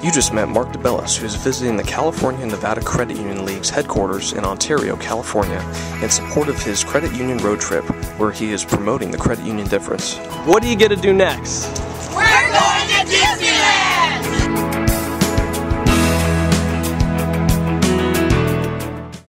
You just met Mark DeBellis, who is visiting the California and Nevada Credit Union League's headquarters in Ontario, California, in support of his credit union road trip, where he is promoting the credit union difference. What do you get to do next? We're going